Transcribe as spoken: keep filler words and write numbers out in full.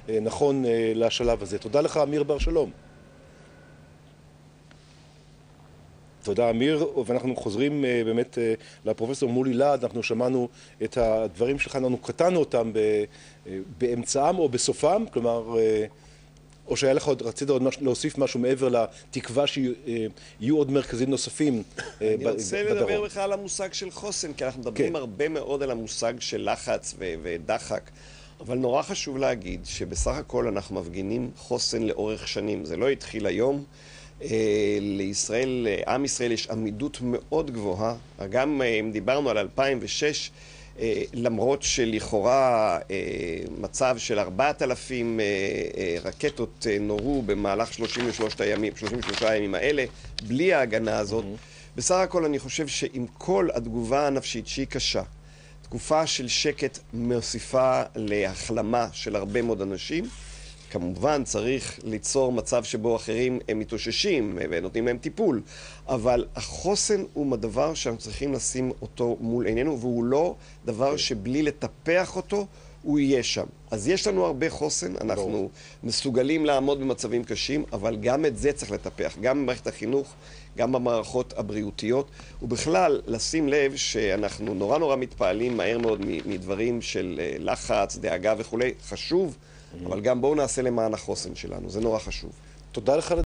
נכון לשלב הזה. תודה לך, אמיר בר שלום. תודה, אמיר, ואנחנו חוזרים באמת לפרופסור מולי להד. אנחנו שמענו את הדברים שלך, אנחנו קטענו אותם באמצעם או בסופם, כלומר, או שהיה לך עוד, רצית עוד להוסיף משהו מעבר לתקווה שיהיו עוד מרכזים נוספים בדרום. אני רוצה לדבר בכלל על המושג של חוסן, כי אנחנו מדברים הרבה מאוד על המושג של לחץ ודחק, אבל נורא חשוב להגיד שבסך הכל אנחנו מפגינים חוסן לאורך שנים. זה לא התחיל היום. לישראל, לעם ישראל יש עמידות מאוד גבוהה. גם אם דיברנו על אלפיים ושש, למרות שלכאורה מצב של ארבעת אלפים רקטות נורו במהלך שלושים ושלושה הימים, שלושים ושלושה הימים האלה, בלי ההגנה הזאת, בסך הכל אני חושב שעם כל התגובה הנפשית שהיא קשה, תקופה של שקט מוסיפה להחלמה של הרבה מאוד אנשים. כמובן צריך ליצור מצב שבו אחרים הם מתאוששים ונותנים להם טיפול, אבל החוסן הוא דבר שאנחנו צריכים לשים אותו מול עינינו, והוא לא דבר שבלי לטפח אותו הוא יהיה שם. אז יש לנו הרבה חוסן, אנחנו מסוגלים לעמוד במצבים קשים, אבל גם את זה צריך לטפח, גם במערכת החינוך, גם במערכות הבריאותיות, ובכלל לשים לב שאנחנו נורא נורא מתפעלים מהר מאוד מדברים של לחץ, דאגה וכו'. חשוב, אבל גם בואו נעשה למען החוסן שלנו, זה נורא חשוב. תודה לך.